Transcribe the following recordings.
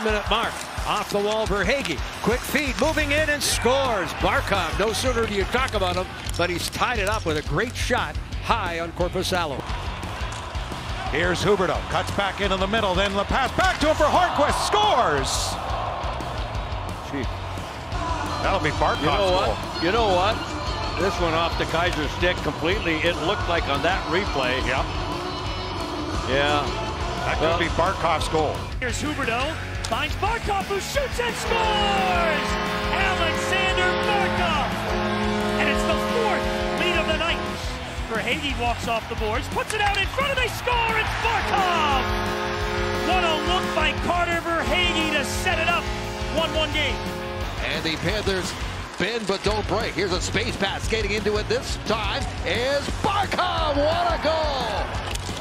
Minute mark. Off the wall, Verhaeghe. Quick feed, moving in and scores. Barkov, no sooner do you talk about him, but he's tied it up with a great shot high on Korpisalo. Here's Huberdeau, cuts back into the middle, then the pass back to him for Hornquist, scores! Gee. That'll be Barkov's goal. You know what? This one off the Kaiser stick completely. It looked like on that replay. Yep. Yeah. That could be Barkov's goal. Here's Huberdeau, finds Barkov, who shoots and scores! Alexander Barkov! And it's the fourth lead of the night. Verhaeghe walks off the boards, puts it out in front, and they score! It's Barkov! What a look by Carter Verhaeghe to set it up. 1-1 game. And the Panthers bend but don't break. Here's a space pass. Skating into it this time is Barkov. What a goal!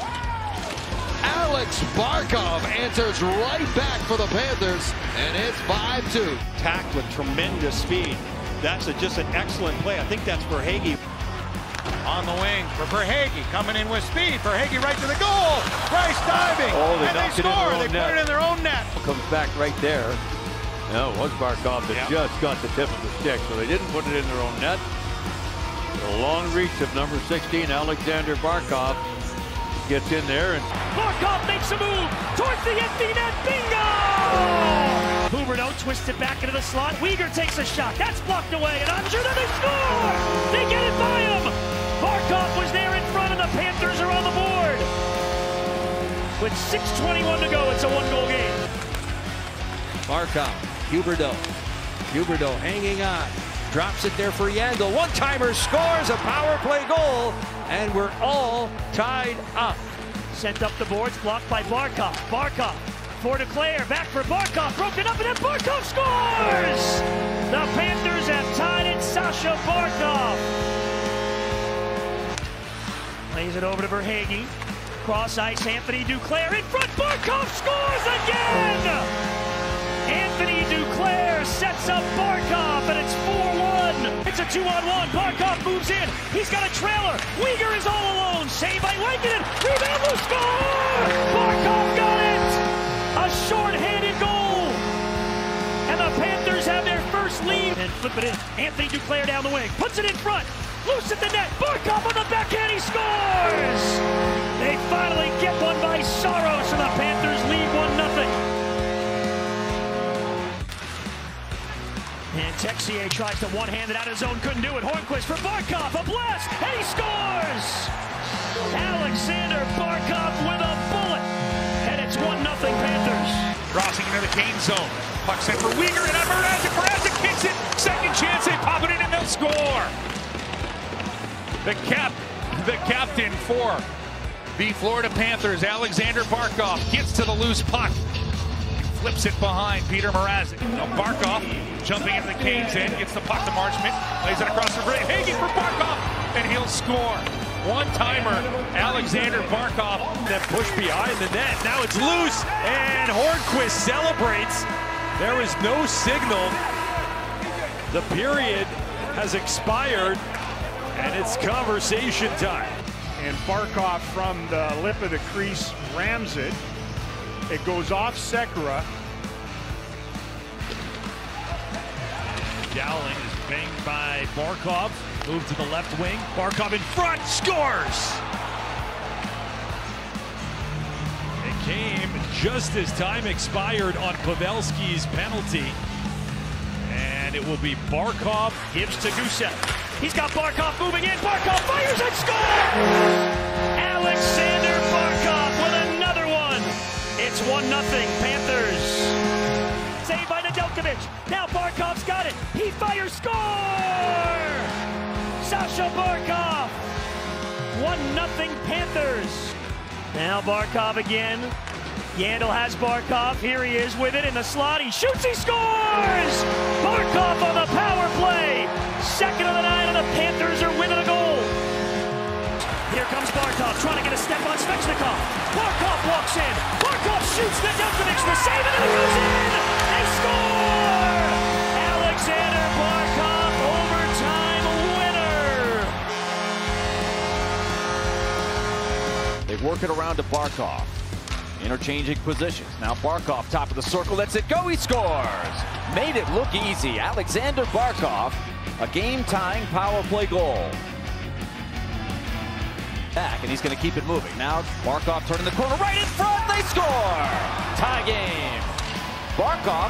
Alex Barkov answers right back for the Panthers, and it's 5-2. Attacked with tremendous speed. That's just an excellent play. I think that's Verhaeghe. On the wing for Verhaeghe, coming in with speed. Verhaeghe right to the goal. Price diving. Oh, and they score. They put it in their own net. Comes back right there. No, it was Barkov that just got the tip of the stick, so they didn't put it in their own net. The long reach of number 16, Alexander Barkov, gets in there, and Barkov makes a move towards the empty net. Bingo! Huberdeau twists it back into the slot. Weegar takes a shot. That's blocked away, and I'm sure that they score! They get it by him! Barkov was there in front, and the Panthers are on the board. With 6:21 to go, it's a one-goal game. Barkov, Huberdeau hanging on. Drops it there for Yandle. One-timer scores a power play goal, and we're all tied up. Sent up the boards, blocked by Barkov. Barkov for Duclair, back for Barkov, broken up, and then Barkov scores! The Panthers have tied it. Sasha Barkov lays it over to Verhaeghe. Cross ice, Anthony Duclair in front. Barkov scores again! Anthony Duclair sets up Barkov, and it's 4-1. It's a 2-on-1. Barkov moves in. He's got a trailer. Weegar is all alone. Saved by Lankinen. Rebound, will score! Barkov got it! A short-handed goal. And the Panthers have their first lead. And flip it in. Anthony Duclair down the wing. Puts it in front. Loose at the net. Barkov on the backhand. He scores! They finally get one by Saros, and the Panthers lead 1-0. And Texier tries to one-hand it out of his own, couldn't do it. Hornquist for Barkov, a blast, and he scores! Alexander Barkov with a bullet, and it's 1-0 Panthers. Crossing into the Kane zone. Puck sent for Weegar, and Mrazek kicks it. Second chance, they pop it in, and they'll score. The captain for the Florida Panthers, Alexander Barkov, gets to the loose puck. Flips it behind Peter Mrazek. Now Barkov jumping into the Canes end, gets the puck to Marchment, lays it across the Verhaeghe for Barkov, and he'll score. One-timer, Alexander Barkov. That push behind the net. Now it's loose, and Hornquist celebrates. There is no signal. The period has expired, and it's conversation time. And Barkov from the lip of the crease rams it. It goes off Sekera. Dowling is banged by Barkov. Moved to the left wing. Barkov in front, scores! It came just as time expired on Pavelski's penalty. And it will be Barkov. Gives to Gusev. He's got Barkov moving in. Barkov fires and scores! Alexander Barkov with another one. It's 1-0 Panthers. Saved by Nedeljkovic. Now Barkov's got it. He fires, score! Sasha Barkov. 1-0 Panthers. Now Barkov again. Yandle has Barkov. Here he is with it in the slot. He shoots, he scores! Barkov on the power play. Second of the night, and the Panthers are winning a goal. Here comes Barkov trying to get a step on Svechnikov. Barkov walks in. Barkov shoots. Nedeljkovic the save, and then it goes in. They score! Alexander Barkov, overtime winner. They work it around to Barkov. Interchanging positions. Now Barkov, top of the circle, lets it go, he scores! Made it look easy. Alexander Barkov, a game-tying power play goal. Back, and he's going to keep it moving. Now Barkov turning the corner, right in front, they score! Tie game. Barkov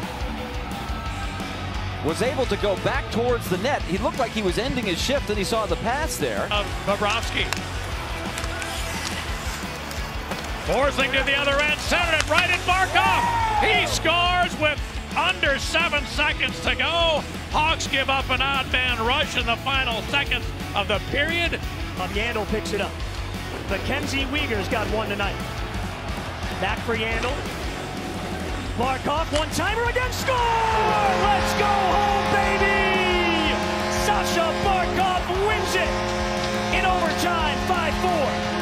was able to go back towards the net. He looked like he was ending his shift, and he saw the pass there. Bobrovsky. Forcing to the other end, centered it right at Barkov. He scores with under 7 seconds to go. Hawks give up an odd man rush in the final seconds of the period. Yandel picks it up. Mackenzie Weegar's got one tonight. Back for Yandel. Barkov, one-timer again, score! Let's go home, baby! Sasha Barkov wins it in overtime, 5-4.